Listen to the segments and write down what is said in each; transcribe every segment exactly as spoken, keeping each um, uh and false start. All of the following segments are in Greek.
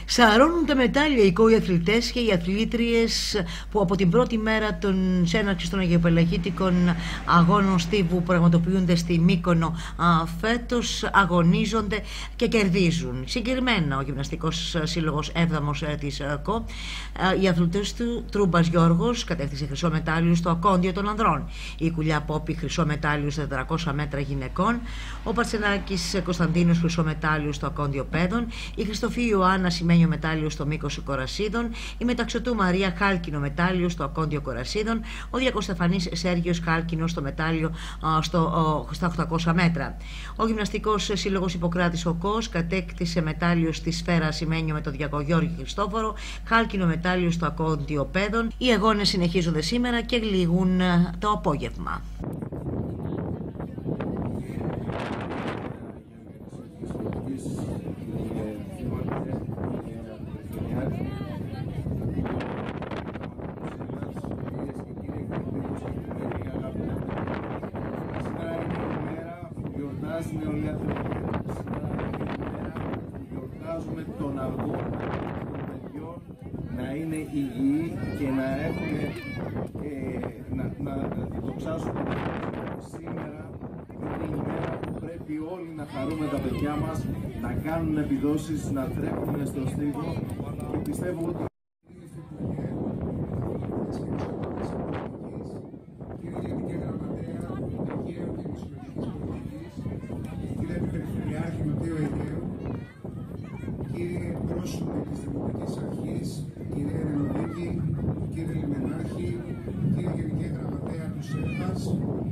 Σαρώνουν τα μετάλλια οι κόοι αθλητές και οι αθλήτριες που από την πρώτη μέρα των έναρξης των αγιοπελαγίτικων αγώνων στίβου που πραγματοποιούνται στη Μύκονο φέτος αγωνίζονται και κερδίζουν. Συγκεκριμένα ο Γυμναστικός Σύλλογος Εύδαμος της ΚΟ, οι αθλητές του Τρούμπας Γιώργος κατέκτησε χρυσό μετάλλιο στο ακόντιο των ανδρών, η Κουλιά Πόπη χρυσό μετάλλιο στα τετρακόσια μέτρα γυναικών, ο Παρτσενάκης Κωνσταντίνος χρυσό μετάλλιο στο ακόντιο παιδών, η Χριστοφή Ιωάννα σημαίνιο μετάλλιο στο μήκος κορασίδων, η Μεταξωτού Μαρία χάλκινο μετάλλιο στο ακόντιο κορασίδων, ο Διακοστεφανής Σέργιος χάλκινο στο μετάλλιο στο, στα οκτακόσια μέτρα. Ο Γυμναστικός Σύλλογος Ιπποκράτης ο ΚΟΣ κατέκτησε μετάλλιο στη σφαίρα σημαίνιο με τον Διακογιώργη Χριστόφορο, χάλκινο μετάλλιο στο ακόντιο παιδών. Οι αγώνες συνεχίζονται σήμερα και λήγουν το απόγευμα. Γιορτάζουμε τον αγώνα των παιδιών να είναι υγιή και να έχουμε ε, να, να δοξάσουμε σήμερα. Είναι η μέρα που πρέπει όλοι να χαρούμε τα παιδιά μας, να κάνουν επιδόσεις, να τρέχουν στο στίβο και πιστεύω ότι κύριε πρόσωπε της Δημοτικής Αρχής, κύριε Ρενοδίκη, κύριε Λιμενάρχη, κύριε Γενική Γραμματέα του ΣΕΠΑΣ,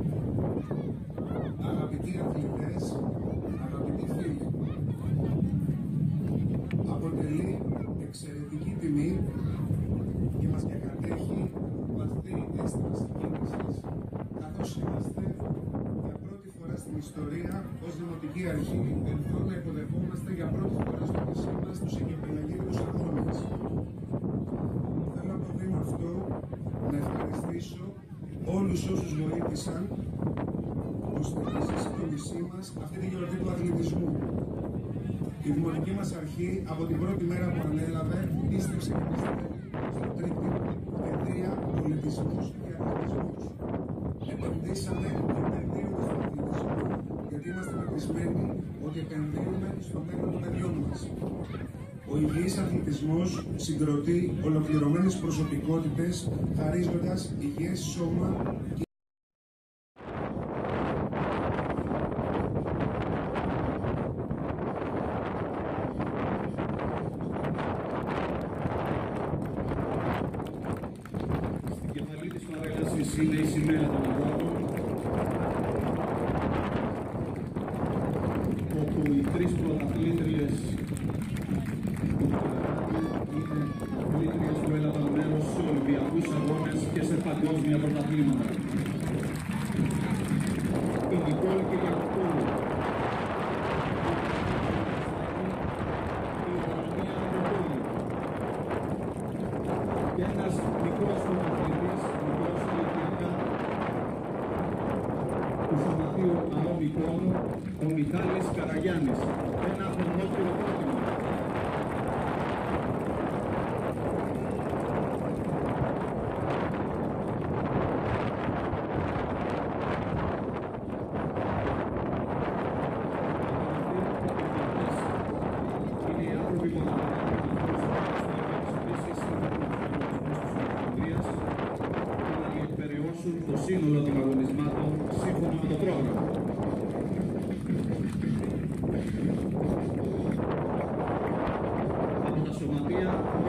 αγαπητοί αθλητές, αγαπητοί φίλοι, αποτελεί εξαιρετική τιμή και μας διακατέχει βαθύ αίσθηση κίνησης, καθώς είμαστε για πρώτη φορά στην ιστορία ως Δημοτική Αρχή Ερυθρό να υποδεχόμαστε για πρώτη φορά στο νησί μας τους αγιοπελαγίτικους αγώνες. Θέλω από το βήμα αυτό να ευχαριστήσω όλους όσους βοήθησαν ώστε να ζήσει το νησί μας αυτή τη γιορτή του αθλητισμού. Η Δημοτική μας Αρχή από την πρώτη μέρα που ανέλαβε πίστεψε και πιστεύει στο τρίπτυχο παιδεία, πολιτισμός και αθλητισμός. Επενδύσαμε και επενδύουμε στον αθλητισμό γιατί είμαστε πεπισμένοι ότι επενδύουμε στο μέλλον των παιδιών μας. Ο υγιής αθλητισμός συγκροτεί ολοκληρωμένες προσωπικότητες, χαρίζοντας υγιές σώμα και στην κεφαλή της παρέλασης είναι η σημαία των αγώνων, όπου οι τρεις πρωταθλήτριες είναι αθλήτριες που έλαβαν μέρος σε Ολυμπιακούς αγώνες και σε παγκόσμια πρωταθλήματα. Η Νικόλ και η Γιακοπούλου, η Γερμανία Ανατολή και ένας μικρός πρωταθλητής, μικρός ηλικιακά του Σωματείου ΑΟ Μυκόνο, ο Μιχάλης Καραγιάννης, ένα χρονόκυρο πρότυπο. Είναι οι άνθρωποι που να διεκπεραιώσουν το σύνολο των αγωνισμάτων σύμφωνα με το πρόγραμμα. Από τα σωματεία